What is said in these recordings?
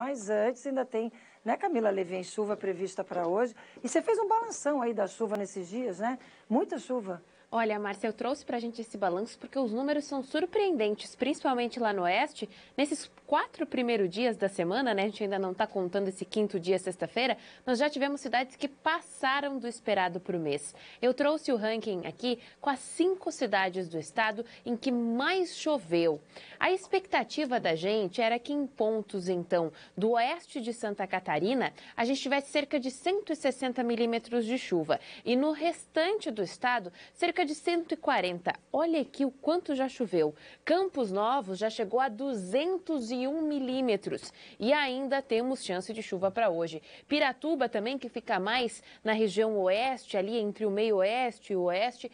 Mas antes ainda tem, né, Camila Levin, chuva prevista para hoje. E você fez um balanção aí da chuva nesses dias, né? Muita chuva. Olha, Márcia, eu trouxe para a gente esse balanço porque os números são surpreendentes, principalmente lá no oeste. Nesses 4 primeiros dias da semana, né? A gente ainda não está contando esse 5º dia, sexta-feira, nós já tivemos cidades que passaram do esperado para o mês. Eu trouxe o ranking aqui com as 5 cidades do estado em que mais choveu. A expectativa da gente era que em pontos, então, do oeste de Santa Catarina, a gente tivesse cerca de 160 milímetros de chuva. E no restante do estado, cerca de 140. Olha aqui o quanto já choveu. Campos Novos já chegou a 201 milímetros e ainda temos chance de chuva para hoje. Piratuba também, que fica mais na região oeste, ali entre o meio oeste e o oeste,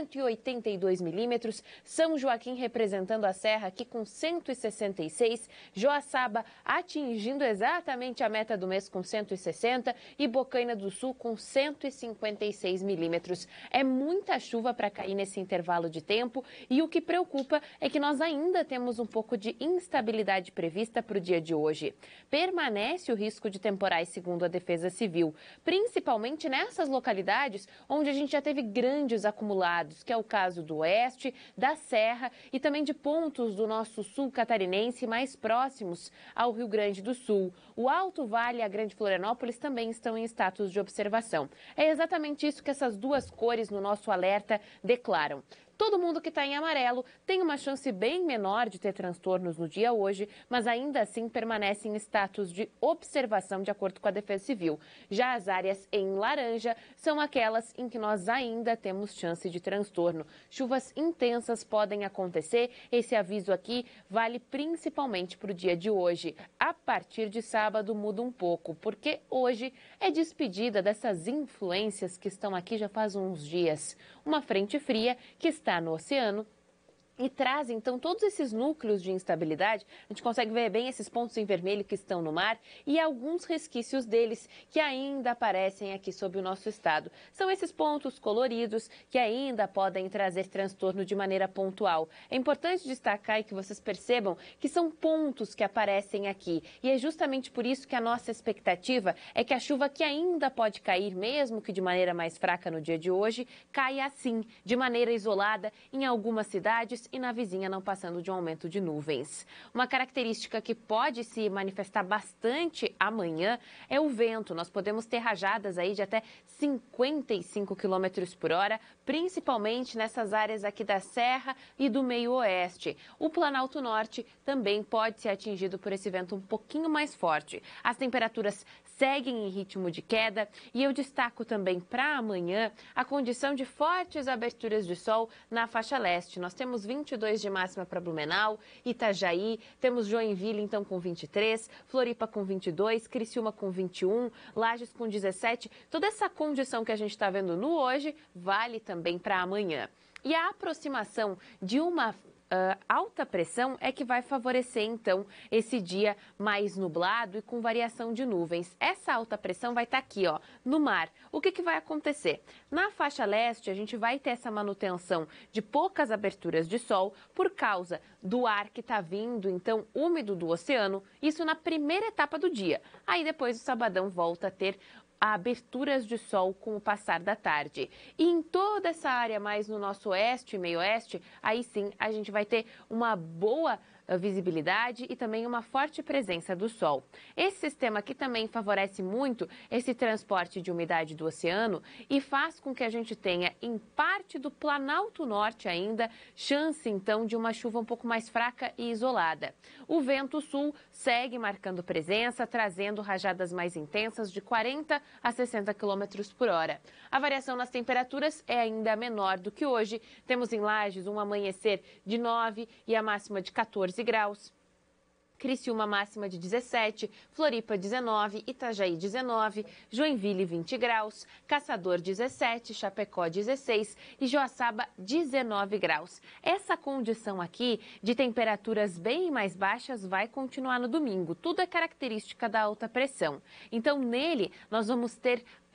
182 milímetros. São Joaquim representando a serra aqui com 166. Joaçaba atingindo exatamente a meta do mês com 160 e Bocaina do Sul com 156 milímetros. É muita chuva para cair nesse intervalo de tempo e o que preocupa é que nós ainda temos um pouco de instabilidade prevista para o dia de hoje. Permanece o risco de temporais, segundo a Defesa Civil, principalmente nessas localidades onde a gente já teve grandes acumulados, que é o caso do oeste, da Serra e também de pontos do nosso sul catarinense mais próximos ao Rio Grande do Sul. O Alto Vale e a Grande Florianópolis também estão em status de observação. É exatamente isso que essas duas cores no nosso alerta declaram. Todo mundo que está em amarelo tem uma chance bem menor de ter transtornos no dia hoje, mas ainda assim permanece em status de observação de acordo com a Defesa Civil. Já as áreas em laranja são aquelas em que nós ainda temos chance de transtorno. Chuvas intensas podem acontecer, esse aviso aqui vale principalmente para o dia de hoje. A partir de sábado muda um pouco, porque hoje é despedida dessas influências que estão aqui já faz uns dias. Uma frente fria que está no oceano e traz, então, todos esses núcleos de instabilidade. A gente consegue ver bem esses pontos em vermelho que estão no mar e alguns resquícios deles que ainda aparecem aqui sobre o nosso estado. São esses pontos coloridos que ainda podem trazer transtorno de maneira pontual. É importante destacar e que vocês percebam que são pontos que aparecem aqui. E é justamente por isso que a nossa expectativa é que a chuva que ainda pode cair, mesmo que de maneira mais fraca no dia de hoje, caia assim, de maneira isolada, em algumas cidades e na vizinha não passando de um aumento de nuvens. Uma característica que pode se manifestar bastante amanhã é o vento. Nós podemos ter rajadas aí de até 55 km por hora, principalmente nessas áreas aqui da Serra e do meio oeste. O Planalto Norte também pode ser atingido por esse vento um pouquinho mais forte. As temperaturas seguem em ritmo de queda e eu destaco também para amanhã a condição de fortes aberturas de sol na faixa leste. Nós temos 22 de máxima para Blumenau, Itajaí, temos Joinville então com 23, Floripa com 22, Criciúma com 21, Lages com 17. Toda essa condição que a gente está vendo no hoje vale também para amanhã. E a aproximação de uma alta pressão é que vai favorecer, então, esse dia mais nublado e com variação de nuvens. Essa alta pressão vai estar aqui, ó, no mar. O que vai acontecer? Na faixa leste, a gente vai ter essa manutenção de poucas aberturas de sol por causa do ar que está vindo, então, úmido do oceano, isso na primeira etapa do dia. Aí, depois, o sabadão volta a ter aberturas de sol com o passar da tarde. E em toda essa área mais no nosso oeste e meio oeste, aí sim a gente vai ter uma boa visibilidade e também uma forte presença do sol. Esse sistema aqui também favorece muito esse transporte de umidade do oceano e faz com que a gente tenha, em parte do Planalto Norte ainda, chance então de uma chuva um pouco mais fraca e isolada. O vento sul segue marcando presença, trazendo rajadas mais intensas de 40 a 60 km por hora. A variação nas temperaturas é ainda menor do que hoje. Temos em Lages um amanhecer de 9 e a máxima de 14 graus. Criciúma máxima de 17, Floripa 19, Itajaí 19, Joinville 20 graus, Caçador 17, Chapecó 16 e Joaçaba 19 graus. Essa condição aqui de temperaturas bem mais baixas vai continuar no domingo. Tudo é característica da alta pressão. Então, nele, nós vamos ter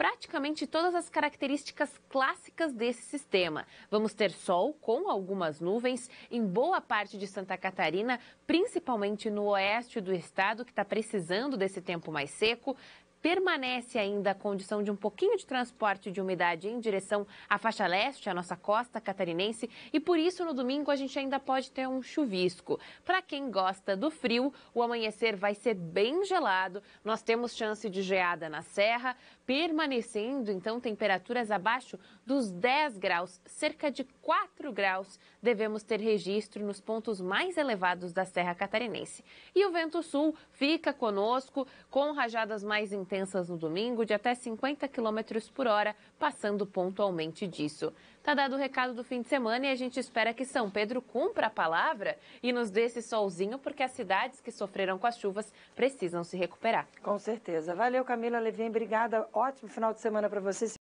praticamente todas as características clássicas desse sistema. Vamos ter sol com algumas nuvens em boa parte de Santa Catarina, principalmente no oeste do estado, que está precisando desse tempo mais seco. Permanece ainda a condição de um pouquinho de transporte de umidade em direção à faixa leste, à nossa costa catarinense, e por isso no domingo a gente ainda pode ter um chuvisco. Para quem gosta do frio, o amanhecer vai ser bem gelado, nós temos chance de geada na serra, permanecendo então temperaturas abaixo dos 10 graus, cerca de 4 graus devemos ter registro nos pontos mais elevados da Serra Catarinense. E o vento sul fica conosco com rajadas mais intensas no domingo de até 50 km por hora, passando pontualmente disso. Tá dado o recado do fim de semana e a gente espera que São Pedro cumpra a palavra e nos dê esse solzinho, porque as cidades que sofreram com as chuvas precisam se recuperar. Com certeza. Valeu, Camila Levin. Obrigada. Ótimo final de semana para você.